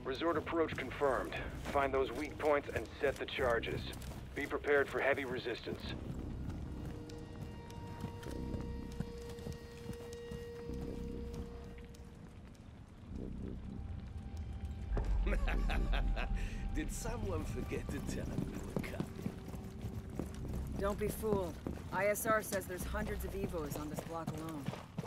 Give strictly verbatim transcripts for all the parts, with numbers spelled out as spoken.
Resort approach confirmed. Find those weak points and set the charges. Be prepared for heavy resistance. Did someone forget to tell him we were coming? Don't be fooled. I S R says there's hundreds of Evos on this block alone.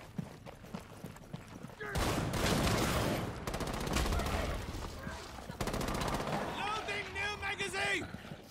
Loading new magazine!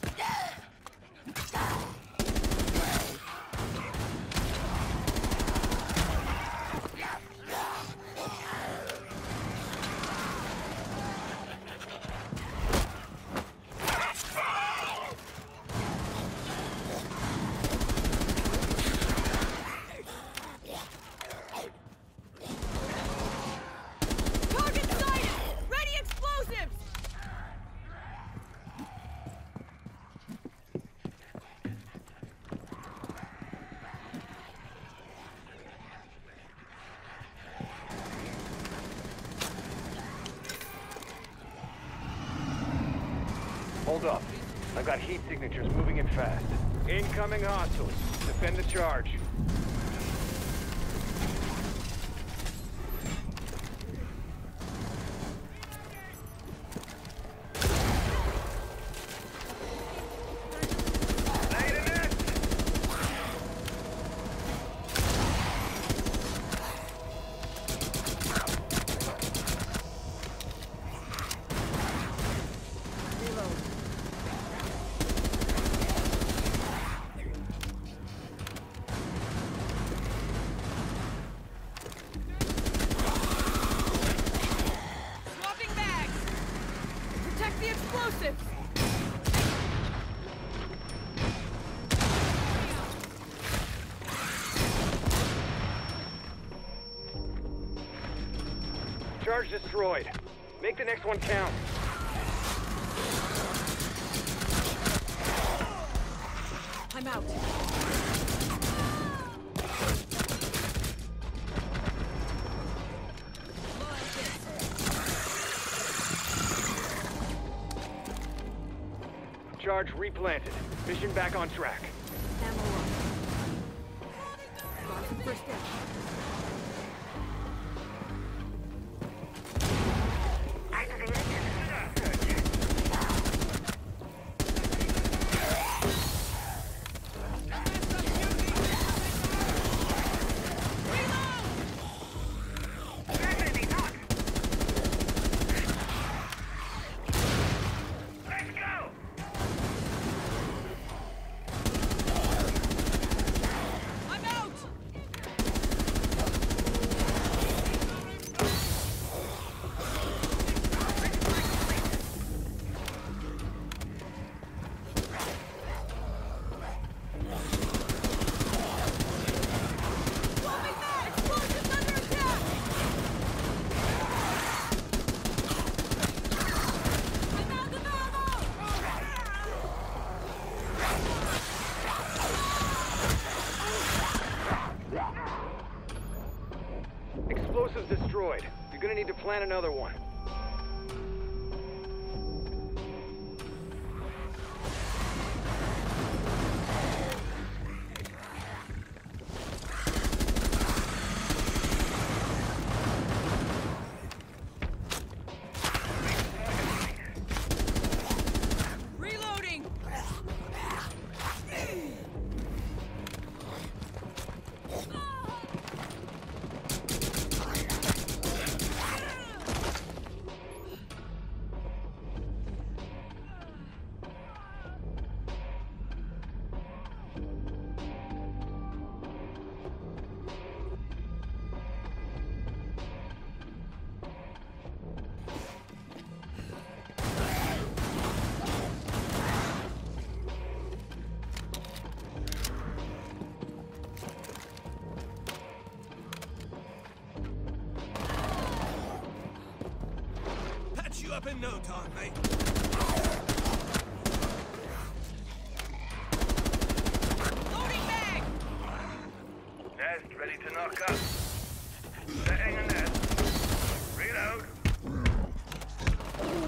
Hold up. I've got heat signatures moving in fast. Incoming hostiles. Defend the charge. Charge destroyed. Make the next one count. I'm out. Charge replanted. Mission back on track. Ammo up. Got some first aid. Explosives destroyed. You're gonna need to plant another one. You up in no time, mate. Loading bag! Nest ready to knock up. Setting a nest. Reload.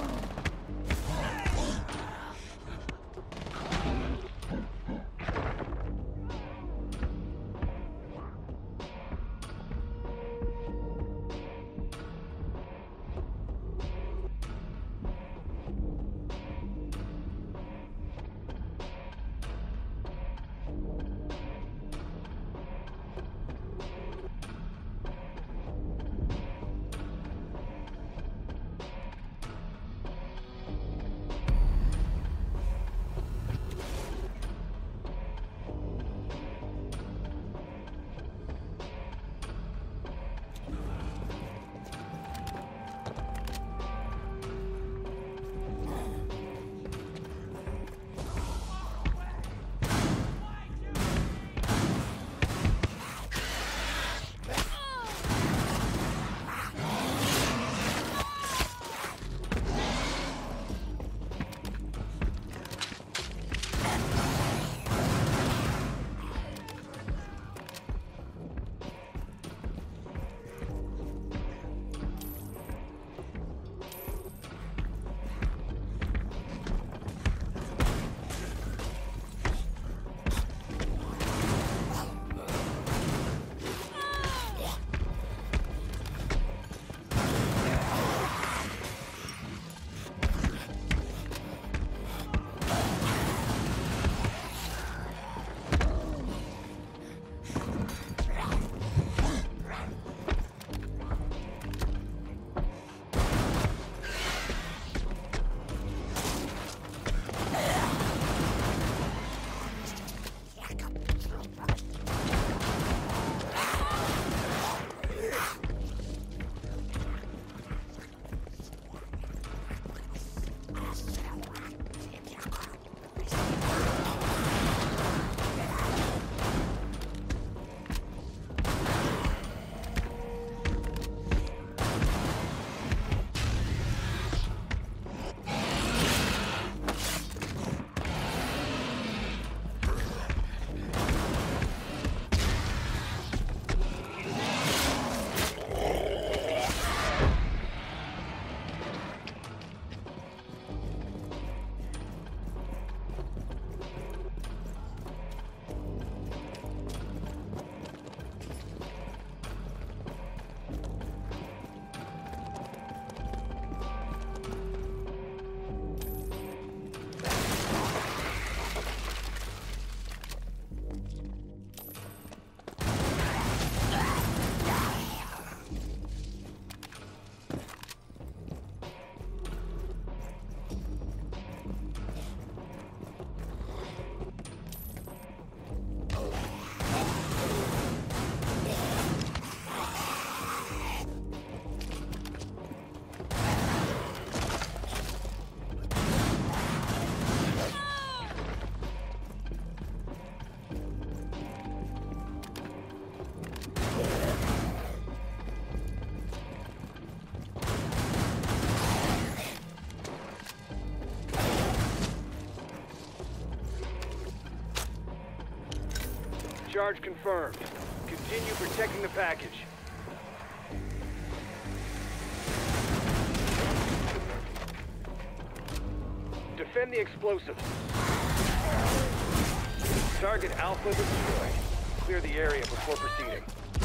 Charge confirmed. Continue protecting the package. Defend the explosives. Target Alpha destroyed. Clear the area before proceeding.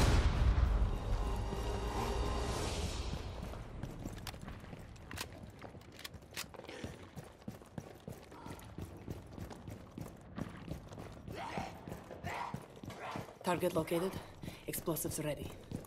Target located. Explosives ready.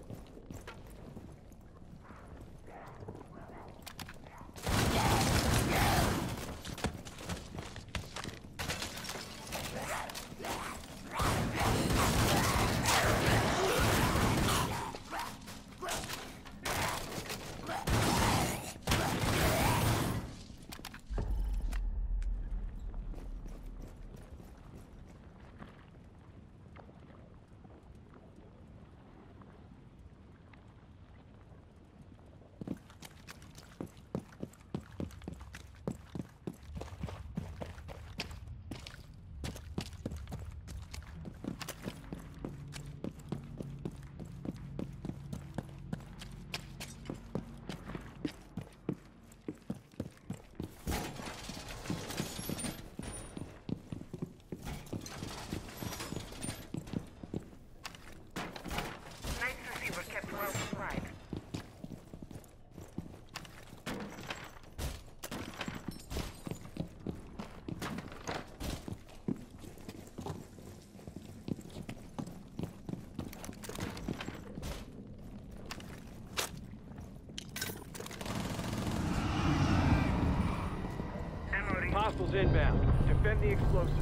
Hostiles inbound. Defend the explosives.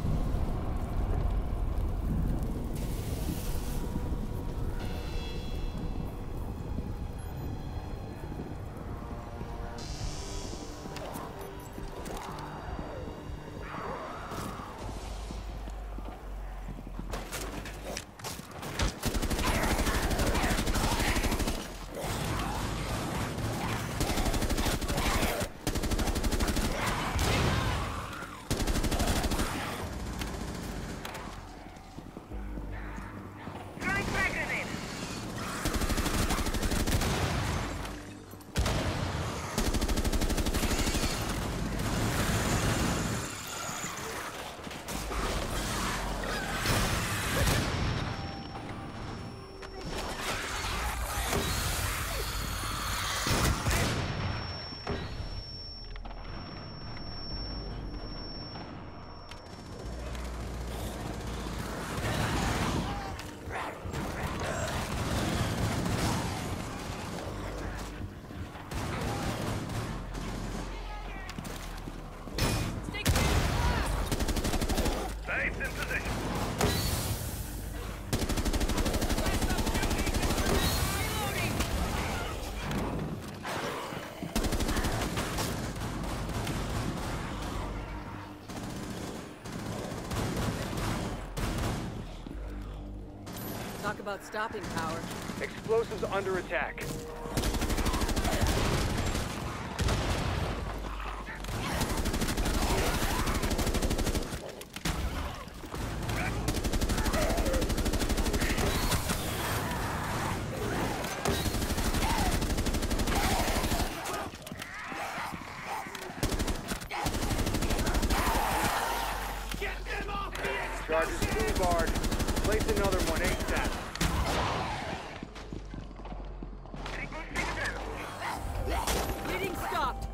Talk about stopping power. Explosives under attack. Charges full barred. Place another one ASAP. Bleeding stopped.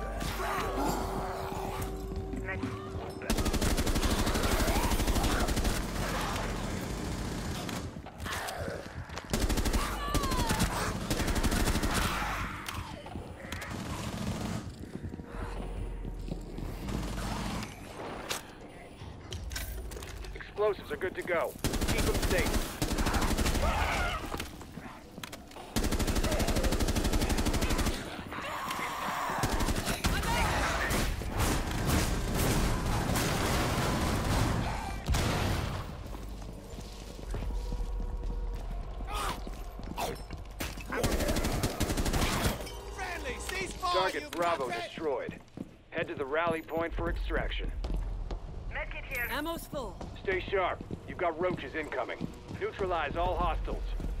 Explosives are good to go. Keep them safe. Target Bravo destroyed. Head to the rally point for extraction. Ammo's full. Stay sharp. You've You've got roaches incoming. Neutralize all hostiles.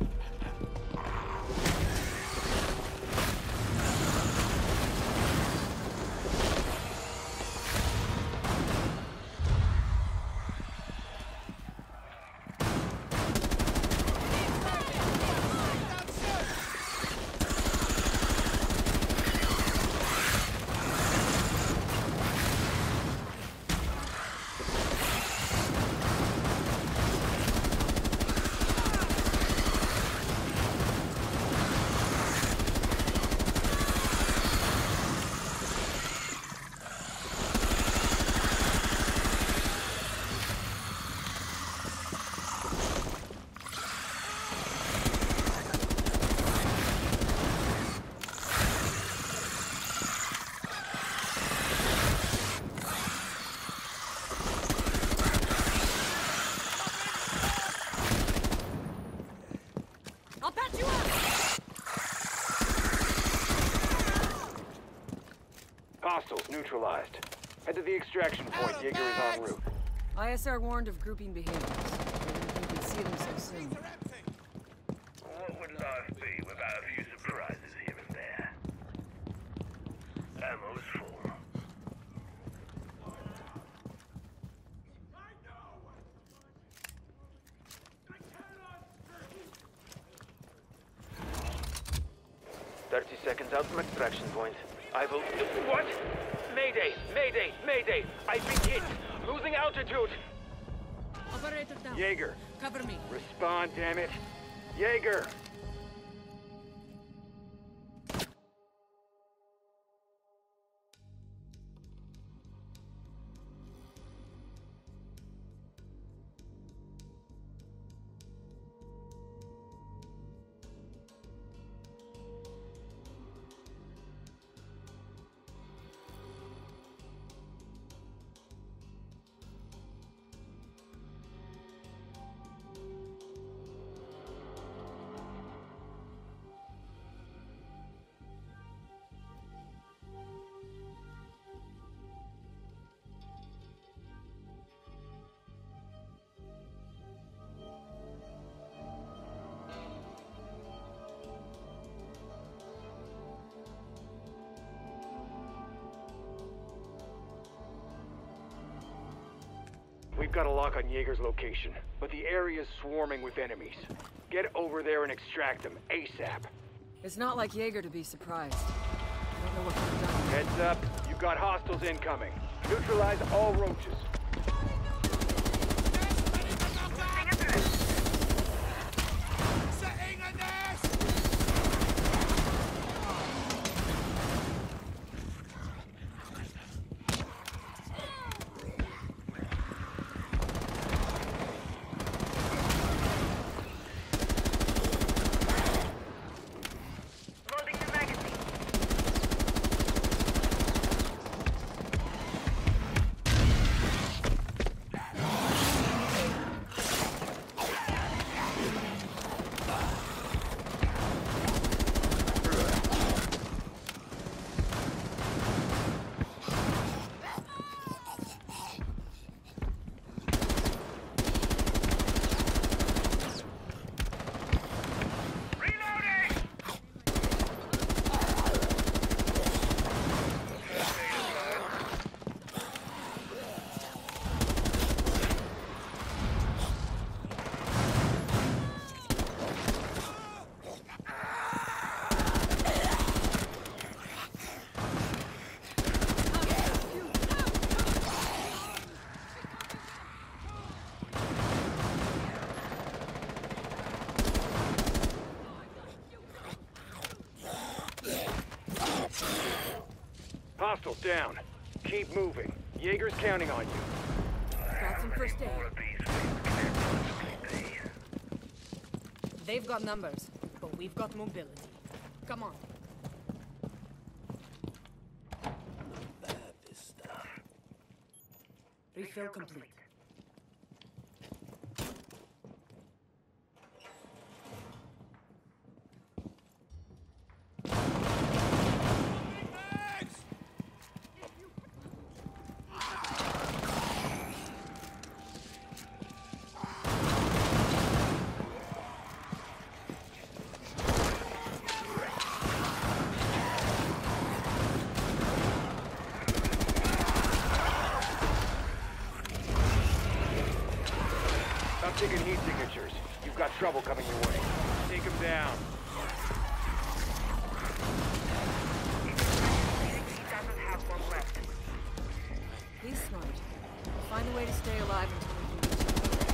Hostiles neutralized. Head to the extraction point. Jaeger is en route. I S R warned of grouping behaviors. They didn't think we'd see them so soon. What would life be without a few surprises here and there? Ammo's full. Thirty seconds out from extraction point. I will... What? Mayday! Mayday! Mayday! I've been hit! Losing altitude! Operator down. Jaeger! Cover me. Respond, damn it! Jaeger! We've got a lock on Jaeger's location, but the area's swarming with enemies. Get over there and extract them, ASAP. It's not like Jaeger to be surprised. I don't know what we've done. Heads up, you've got hostiles incoming. Neutralize all roaches. Hostiles down. Keep moving. Jaeger's counting on you. Got some first aid. More of these things can possibly be. They've got numbers, but we've got mobility. Come on. Bad, this stuff. Refill complete. ticket heat signatures. You've got trouble coming your way. Take them down. He doesn't have one left. He's smart. We'll find a way to stay alive until we can reach him.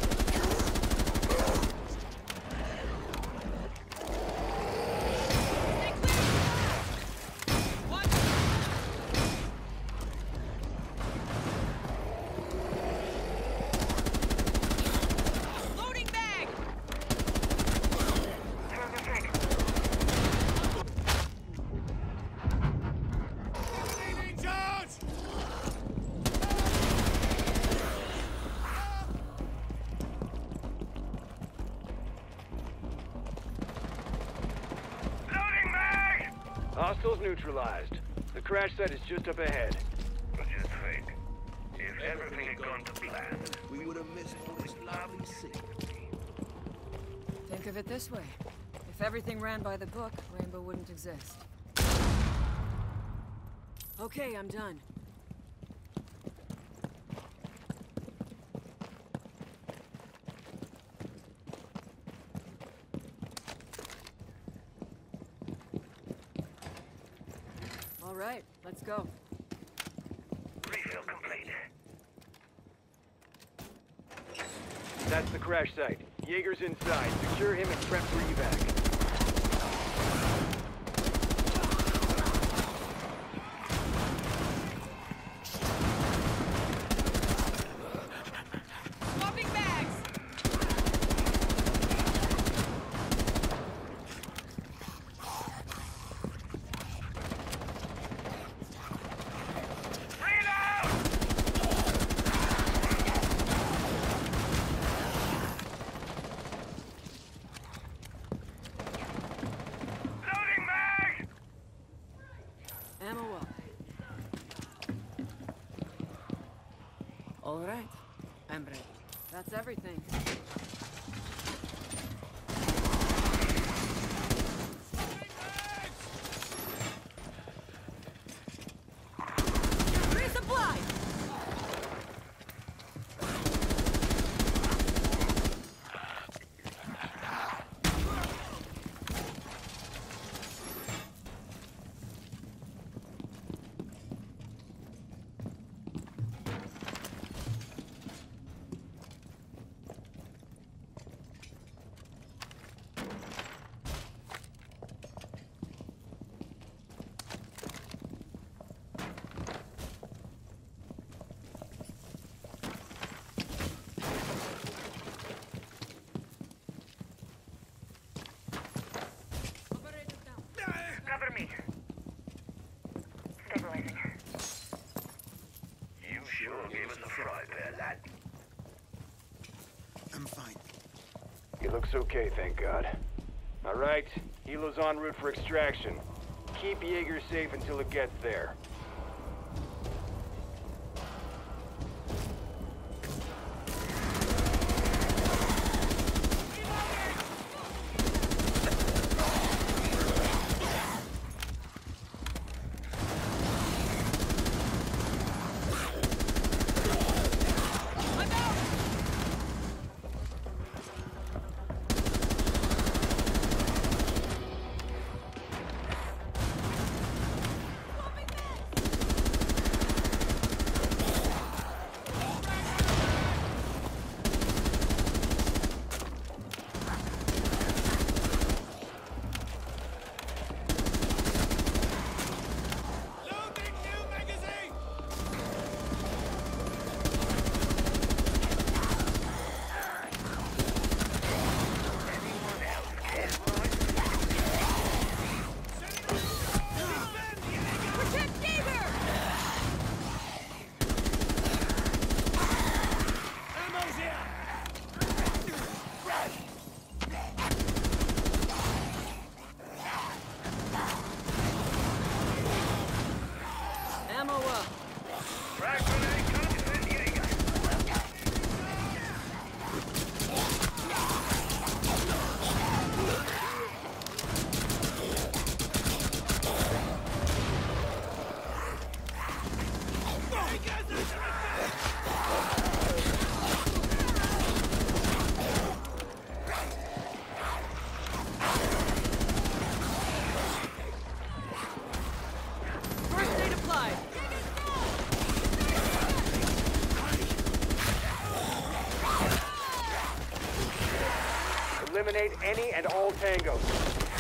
Hostiles neutralized. The crash site is just up ahead. But just think, if everything had gone to plan, We would have missed all this lovely scenery. Think of it this way. If everything ran by the book, Rainbow wouldn't exist. Okay, I'm done. All right, let's go. refill complete. That's the crash site. Jaeger's inside. Secure him and prep for evac. Swapping bags! Ammo up. All right, I'm ready. That's everything. Resupply! Cover me. Stabilizing. You sure gave us a fright there, lad. I'm fine. He looks okay, thank God. All right, Helo's en route for extraction. Keep Jaeger safe until it gets there. Eliminate any and all tangos.